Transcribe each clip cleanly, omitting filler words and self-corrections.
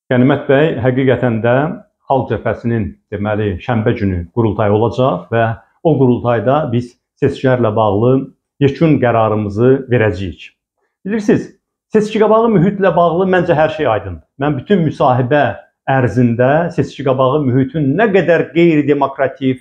Qənimət bəy, həqiqətən də Xalq Cəbhəsinin deməli şənbə günü qurultayı olacaq və o qurultayda biz seçkilərlə bağlı yekun qərarımızı verəcəyik. Bilirsiniz, seçki qabağı mühitlə bağlı məncə hər şey aydındır. Mən bütün müsahibə ərzində seçki qabağı mühitin nə qədər qeyri-demokratik,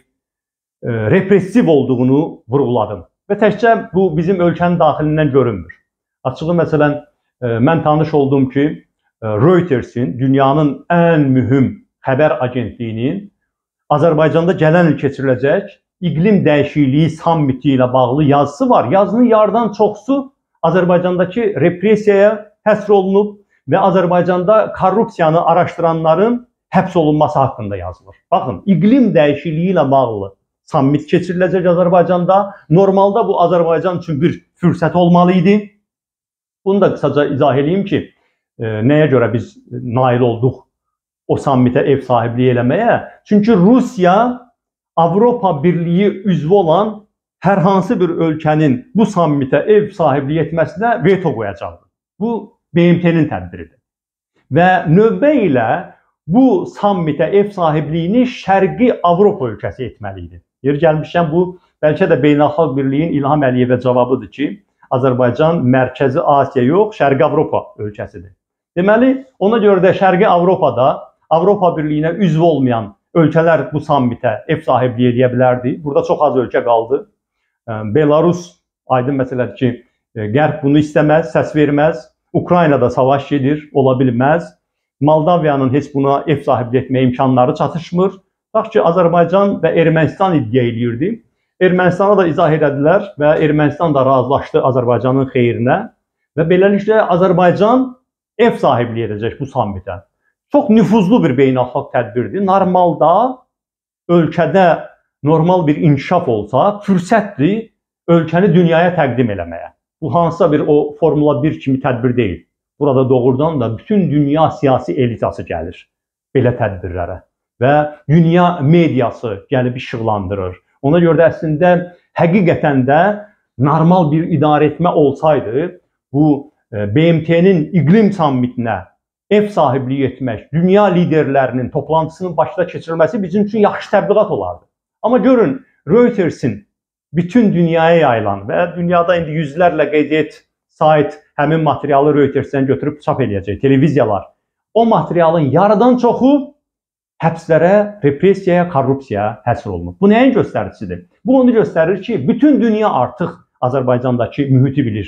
repressiv olduğunu vurğuladım. Və təkcə bu bizim ölkənin daxilindən görünmür. Açığı məsələn, mən tanış oldum ki, Reuters'in, dünyanın ən mühüm xəbər agentliyinin Azərbaycanda gələn il keçiriləcək iqlim dəyişikliyi sammiti ilə bağlı yazısı var. Yazının yarıdan çoxusu Azərbaycandakı repressiyaya həsr olunub və Azərbaycanda korrupsiyanı araşdıranların həbs olunması haqqında yazılır. Baxın, iqlim dəyişikliyi ilə bağlı sammit keçiriləcək Azərbaycanda. Normalda bu Azərbaycan üçün bir fürsət olmalı idi. Bunu da qısaca izah edeyim ki, nəyə görə biz nail olduq o sammitə ev sahibliyi eləməyə? Çünki Rusiya Avropa Birliyi üzvü olan hər hansı bir ölkənin bu sammitə ev sahibliyi etməsinə veto qoyacaqdır. Bu BMT-nin tədbiridir. Və növbə ilə bu sammitə ev sahibliyini Şərqi Avropa ölkəsi etməli idi. Yeri gəlmişkən bu bəlkə də Beynəlxalq Birliyin İlham Əliyevə cavabıdır ki, Azərbaycan Mərkəzi Asiya yox, Şərqi Avropa ölkəsidir. Deməli, ona görə də Şərqi Avropada Avropa Birliyinə üzv olmayan ölkələr bu sammitə ev sahibliyi edə bilərdi. Burada çox az ölkə qaldı. Belarus aydın məsələdir ki, Qərb bunu istəməz, səs verməz. Ukraynada savaş gedir, ola bilməz. Moldaviyanın heç buna ev sahibliyi etməyə imkanları çatışmır. Bax ki, Azərbaycan və Ermənistan iddia edirdi. Ermənistana da izah elədilər və Ermənistan da razılaşdı Azərbaycanın xeyrinə. Və beləliklə Azərbaycan ev sahibliyi edəcək bu sammitə. Çox nüfuzlu bir beynəlxalq tədbirdir. Normalda ölkədə normal bir inkişaf olsa, fürsətdir ölkəni dünyaya təqdim eləməyə. Bu hansısa bir o Formula 1 kimi tədbir deyil. Burada doğrudan da bütün dünya siyasi elitası gəlir belə tədbirlərə. Və dünya mediası gəlib işıqlandırır. Ona görə də əslində həqiqətən də normal bir idarə etmə olsaydı, bu BMT-nin iqlim sammitinə ev sahibliyi etmək, dünya liderlərinin toplantısının başda keçirilməsi bizim üçün yaxşı təbliğat olardı. Amma görün, Reuters'in bütün dünyaya yayılan və dünyada indi yüzlərlə qeydiyyat sayt həmin materialı Reuters'dən götürüb çap eləyəcək, televiziyalar. O materialın yarıdan çoxu həbslərə, repressiyaya, korrupsiyaya həsr olunub. Bu nəyin göstəricisidir? Bu onu göstərir ki, bütün dünya artıq Azərbaycandakı mühiti bilir.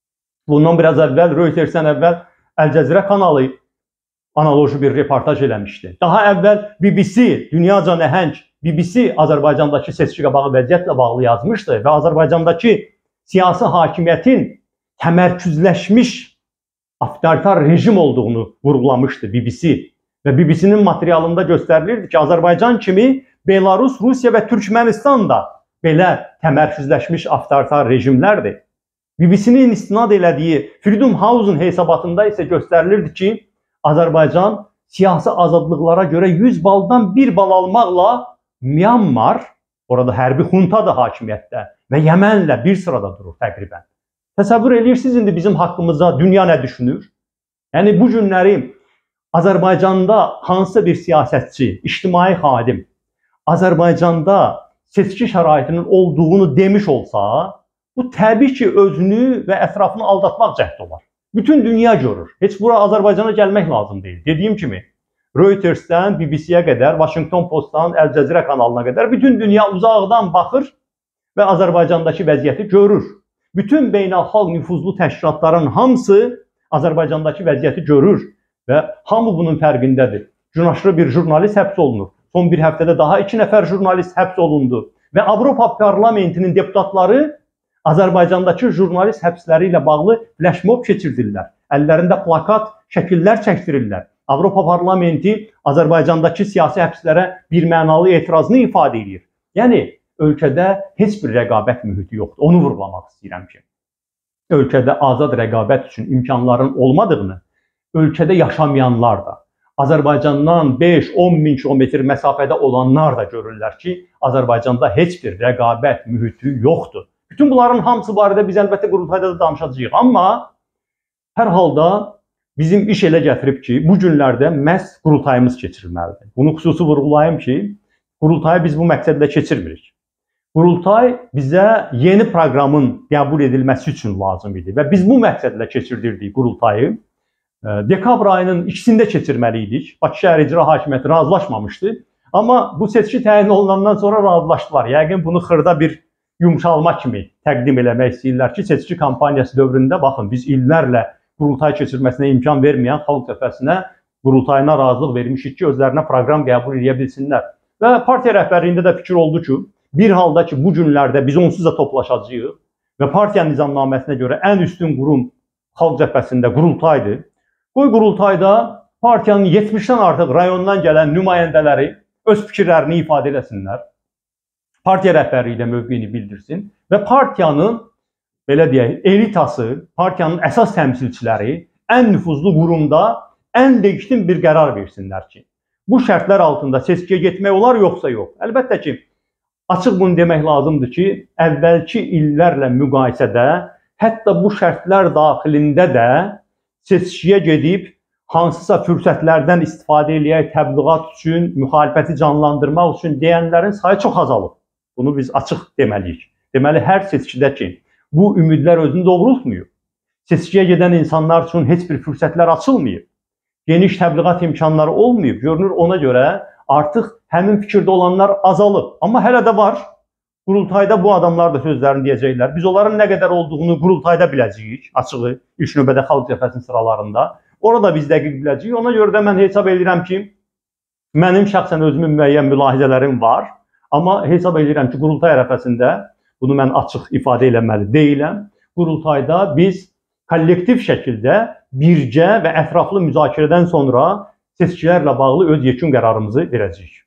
Bundan biraz əvvəl, Reuters'dən əvvəl Əl Cəzirə kanalı analoji bir reportaj eləmişdi. Daha əvvəl BBC, dünyaca nəhəng BBC Azərbaycandakı seçki qabağı vəziyyətlə bağlı yazmışdı və Azərbaycandakı siyasi hakimiyyətin təmərküzləşmiş avtoritar rejim olduğunu vurğulamışdı BBC. Və BBC-nin materialında göstərilirdi ki, Azərbaycan kimi Belarus, Rusiya və Türkmənistan da belə təmərküzləşmiş avtoritar rejimlərdir. BBC-nin istinad elədiyi Freedom House-un hesabatında isə göstərilirdi ki, Azərbaycan siyasi azadlıqlara görə 100 baldan 1 bal almaqla Myanmar, orada hərbi xunta da hakimiyyətdə və Yəmənlə bir sırada durur təqribən. Təsəvvür edirsiniz indi bizim haqqımızda dünya nə düşünür? Yəni bu günləri Azərbaycanda hansısa bir siyasətçi, ictimai xadim Azərbaycanda seçki şəraitinin olduğunu demiş olsa, bu təbii ki, özünü və ətrafını aldatmaq cəhdi olar. Bütün dünya görür. Heç bura Azərbaycana gəlmək lazım deyil. Dediyim kimi, Reuters'dən BBC-yə qədər, Washington Postdan Əl Cəzirə kanalına qədər bütün dünya uzaqdan baxır və Azərbaycandakı vəziyyəti görür. Bütün beynəlxalq nüfuzlu təşkilatların hamısı Azərbaycandakı vəziyyəti görür və hamı bunun fərqindədir. Günahkar bir jurnalist həbs olunur. Son bir həftədə daha 2 nəfər jurnalist həbs olundu və Avropa Parlamentinin deputatları Azərbaycandakı jurnalist həbsləri ilə bağlı flashmob keçirdirlər. Əllərində plakat, şəkillər çəkdirirlər. Avropa Parlamenti Azərbaycandakı siyasi həbslərə birmənalı etirazını ifadə edir. Yəni, ölkədə heç bir rəqabət mühiti yoxdur. Onu vurğulamaq istəyirəm ki, ölkədə azad rəqabət üçün imkanların olmadığını, ölkədə yaşamayanlar da, Azərbaycandan 5-10 min kilometr məsafədə olanlar da görürlər ki, Azərbaycanda heç bir rəqabət mühiti yoxdur. Bütün bunların hamısı barədə biz əlbəttə qurultayda da danışacağıq. Amma hər halda bizim iş elə gətirib ki, bu günlərdə məhz qurultayımız keçirilməlidir. Bunu xüsusi vurğulayım ki, qurultayı biz bu məqsədlə keçirmirik. Qurultay bizə yeni proqramın qəbul edilməsi üçün lazım idi və biz bu məqsədlə keçirdirdik qurultayı. Dekabr ayının 2-sində keçirməli idik. Bakı Şəhər İcra Hakimiyyəti razılaşmamışdı. Amma bu seçki təyin olunandan sonra razılaşdılar. Yəqin bunu xırda bir yumşalma kimi təqdim eləmək istəyirlər ki, seçki kampaniyası dövründə baxın, biz illərlə qurultay keçirməsinə imkan verməyən Xalq Cəbhəsinə qurultayına razılıq vermişik ki, özlərinə proqram qəbul edə bilsinlər. Və partiya rəhbərliyində də fikir oldu ki, bir halda ki, bu günlərdə biz onsuz da toplaşacağıq və partiya nizamnaməsinə görə ən üstün qurum Xalq Cəbhəsində qurultaydır. Qoy qurultayda partiyanın 70-dən artıq rayondan gələn nümayəndələri öz fikirlərini ifadə eləsinlər. Partiya rəhbərliyi də mövqeyini bildirsin və partiyanın belə deyək, elitası, partiyanın əsas təmsilçiləri ən nüfuzlu qurumda ən legitim bir qərar versinlər ki, bu şərtlər altında seçkiyə getmək olar yoxsa yox. Əlbəttə ki, açıq bunu demək lazımdır ki, əvvəlki illərlə müqayisədə hətta bu şərtlər daxilində də seçkiyə gedib hansısa fürsətlərdən istifadə eləyək, təbliğat üçün, müxalifəti canlandırmaq üçün deyənlərin sayı çox azalıb. Bunu biz açıq deməliyik. Deməli, hər seçkidə ki, bu ümidlər özünü doğrultmuyor. Seçkiyə gedən insanlar üçün heç bir fürsətlər açılmıyor. Geniş təbliğat imkanları olmuyor. Görünür, ona görə artıq həmin fikirdə olanlar azalıb. Amma hələ də var. Qurultayda bu adamlar da sözlərini deyəcəklər. Biz onların nə qədər olduğunu qurultayda biləcəyik. Açığı, ilk növbədə Xalq Cəbhəsinin sıralarında. Orada biz dəqiq biləcəyik. Ona görə də mən hesab edirəm ki, mənim şəxsən özümün müəyyən mülahizələrim var. Amma hesab edirəm ki, qurultay ərəfəsində, bunu mən açıq ifadə eləməli deyiləm, qurultayda biz kollektiv şəkildə birgə və ətraflı müzakirədən sonra seçkilərlə bağlı öz yekun qərarımızı verəcəyik.